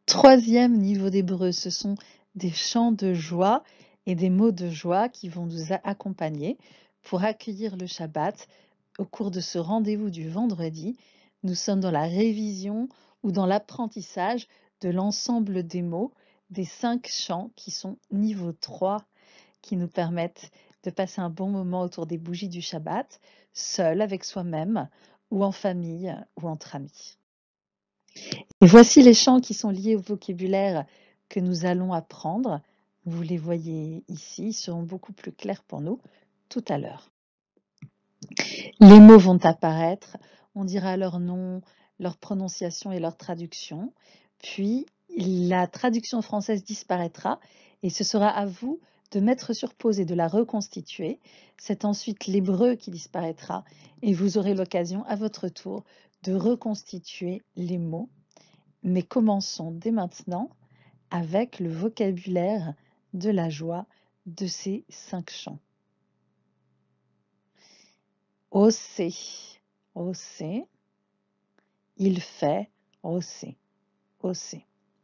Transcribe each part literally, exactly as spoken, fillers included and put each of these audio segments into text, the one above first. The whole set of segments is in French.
Troisième niveau d'hébreu, ce sont des chants de joie et des mots de joie qui vont nous accompagner pour accueillir le Shabbat. Au cours de ce rendez-vous du vendredi, nous sommes dans la révision ou dans l'apprentissage de l'ensemble des mots des cinq chants qui sont niveau trois, qui nous permettent de passer un bon moment autour des bougies du Shabbat, seul avec soi-même ou en famille ou entre amis. Et voici les chants qui sont liés au vocabulaire que nous allons apprendre. Vous les voyez ici, ils seront beaucoup plus clairs pour nous tout à l'heure. Les mots vont apparaître, on dira leur nom, leur prononciation et leur traduction. Puis la traduction française disparaîtra et ce sera à vous de mettre sur pause et de la reconstituer. C'est ensuite l'hébreu qui disparaîtra et vous aurez l'occasion à votre tour de reconstituer les mots. Mais commençons dès maintenant avec le vocabulaire de la joie de ces cinq chants. Osé, osé, il fait, osé, osé.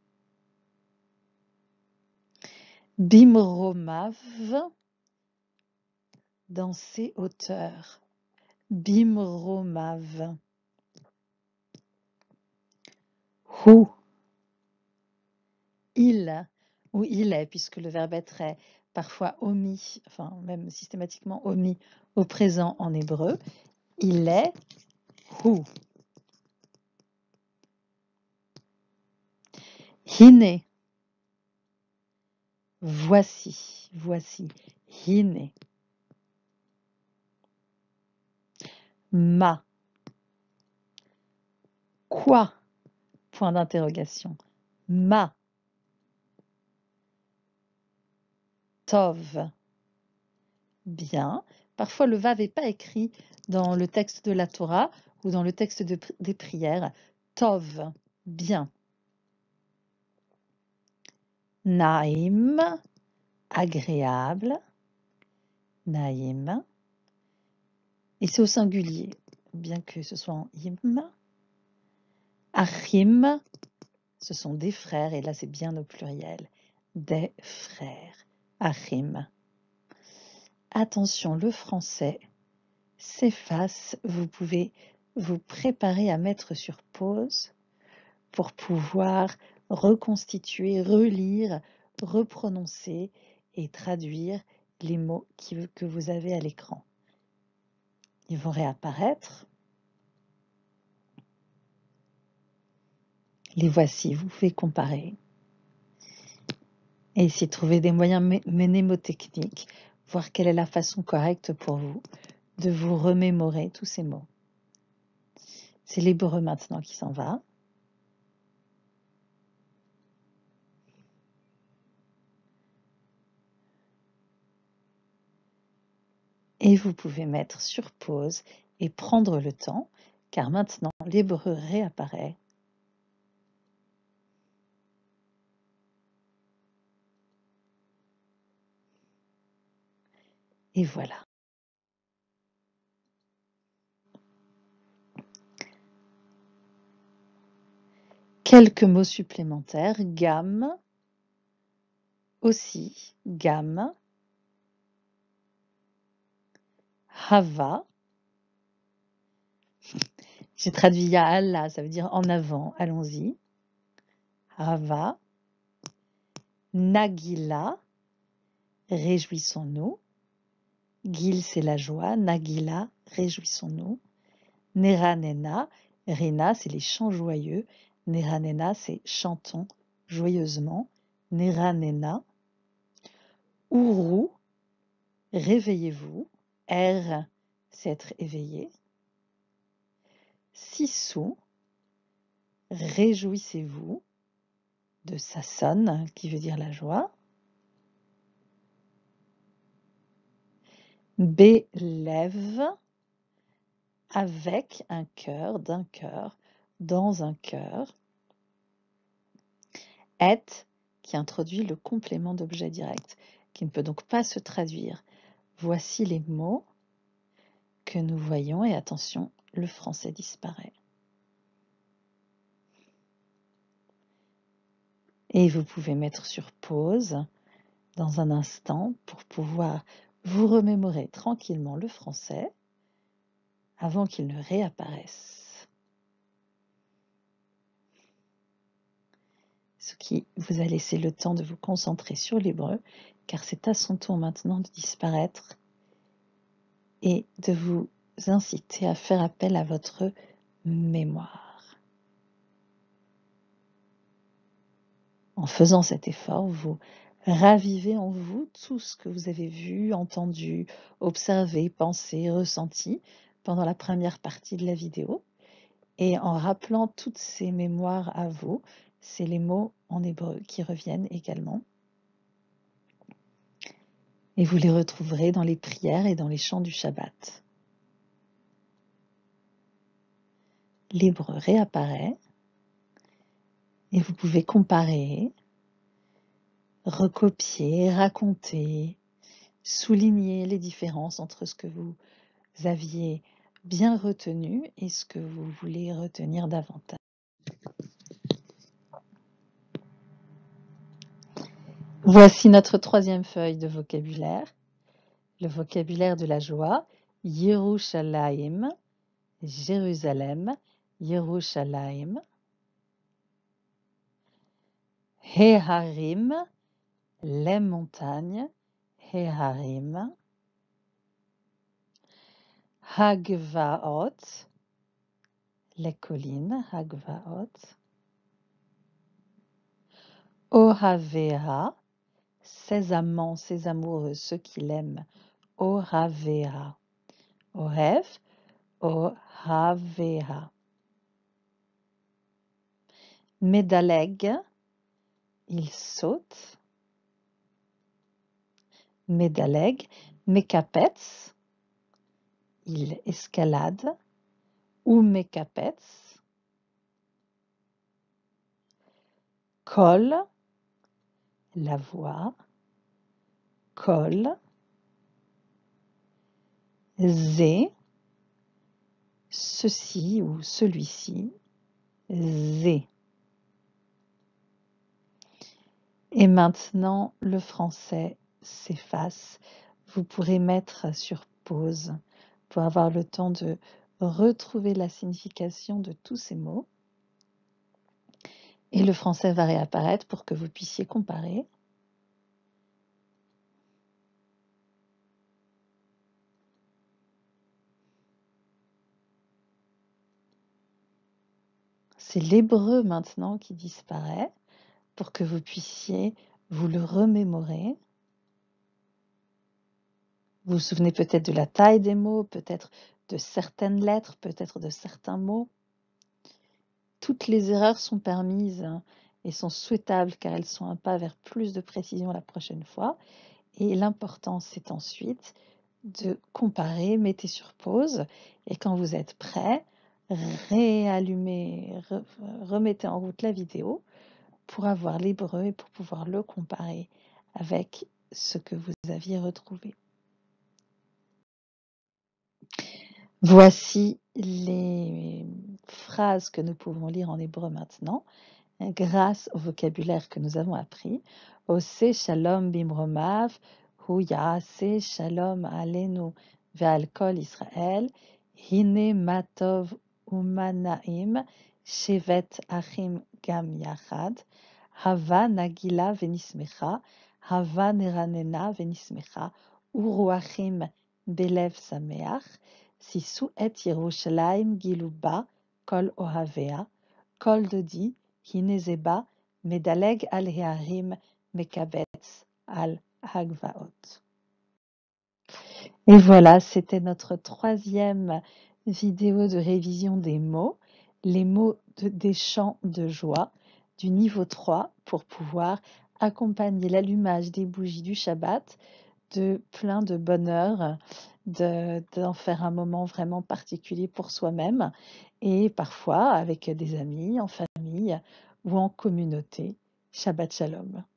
Bimromav, dans ses hauteurs. Bimromav. Hu, il, ou il est, puisque le verbe être est parfois omis, enfin même systématiquement omis au présent en hébreu. Il est hu. Hine, voici, voici, hine. Ma, quoi? Point d'interrogation. Ma, tov, bien. Parfois le vav n'est pas écrit dans le texte de la Torah ou dans le texte de, des prières. Tov, bien. Naïm, agréable. Naïm. Et c'est au singulier, bien que ce soit en im. Achim, ce sont des frères, et là c'est bien au pluriel. Des frères. Achim. Attention, le français s'efface. Vous pouvez vous préparer à mettre sur pause pour pouvoir reconstituer, relire, reprononcer et traduire les mots qui, que vous avez à l'écran. Ils vont réapparaître. Les voici, vous pouvez comparer. Et essayer de trouver des moyens mnémotechniques, voir quelle est la façon correcte pour vous de vous remémorer tous ces mots. C'est l'hébreu maintenant qui s'en va. Et vous pouvez mettre sur pause et prendre le temps, car maintenant l'hébreu réapparaît. Et voilà. Quelques mots supplémentaires. Gamme, aussi, gamme. Hava. J'ai traduit Ya'ala, ça veut dire en avant, allons-y. Hava. Nagila, réjouissons-nous. Gil, c'est la joie. Nagila, réjouissons-nous. Neranena, Rena, c'est les chants joyeux. Neranena, c'est chantons joyeusement. Neranena. Uru, réveillez-vous. Er, c'est être éveillé. Sissou, réjouissez-vous. De Sasson, qui veut dire la joie. Bélève, avec un cœur, d'un cœur, dans un cœur. Et, qui introduit le complément d'objet direct, qui ne peut donc pas se traduire. Voici les mots que nous voyons, et attention, le français disparaît. Et vous pouvez mettre sur pause dans un instant pour pouvoir vous remémorer tranquillement le français avant qu'il ne réapparaisse. Ce qui vous a laissé le temps de vous concentrer sur l'hébreu, car c'est à son tour maintenant de disparaître et de vous inciter à faire appel à votre mémoire. En faisant cet effort, vous ravivez en vous tout ce que vous avez vu, entendu, observé, pensé, ressenti pendant la première partie de la vidéo. Et en rappelant toutes ces mémoires à vous, c'est les mots en hébreu qui reviennent également. Et vous les retrouverez dans les prières et dans les chants du Shabbat. L'hébreu réapparaît et vous pouvez comparer, recopier, raconter, souligner les différences entre ce que vous aviez bien retenu et ce que vous voulez retenir davantage. Voici notre troisième feuille de vocabulaire, le vocabulaire de la joie, Yerushalayim, Jérusalem, Yerushalayim, Heharim, les montagnes, Heharim, Hagvaot, les collines, Hagvaot, Ohavea, ses amants, ses amoureux, ceux qui l'aiment, Ohavea, Ohev, Ohavea. Médaleg, il saute. Médaleg, Mekapetz, il escalade. Ou Mekapetz. Kol, la voix. Kol. Zé, ceci ou celui-ci. Zé. Et maintenant, le français s'efface. Vous pourrez mettre sur pause pour avoir le temps de retrouver la signification de tous ces mots. Et le français va réapparaître pour que vous puissiez comparer. C'est l'hébreu maintenant qui disparaît pour que vous puissiez vous le remémorer. Vous vous souvenez peut-être de la taille des mots, peut-être de certaines lettres, peut-être de certains mots. Toutes les erreurs sont permises et sont souhaitables car elles sont un pas vers plus de précision la prochaine fois. Et l'important, c'est ensuite de comparer, mettez sur pause et quand vous êtes prêt, réallumez, re, remettez en route la vidéo pour avoir l'hébreu et pour pouvoir le comparer avec ce que vous aviez retrouvé. Voici les phrases que nous pouvons lire en hébreu maintenant, grâce au vocabulaire que nous avons appris. Ose shalom bimromav, hu yaase shalom alenu ve'al kol Israël, hine matov umanaim, shevet achim gam yachad, hava nagila venismecha, hava neranena venismecha, uruachim belev sameach, sisu et Yerushalayim giluba kol ohavea, kol dodi hinezeba medaleg al hearim mekabetz al hagvaot. Et voilà, c'était notre troisième vidéo de révision des mots, les mots de, des chants de joie du niveau trois pour pouvoir accompagner l'allumage des bougies du Shabbat de plein de bonheur, de, d'en faire un moment vraiment particulier pour soi-même et parfois avec des amis, en famille ou en communauté. Shabbat Shalom.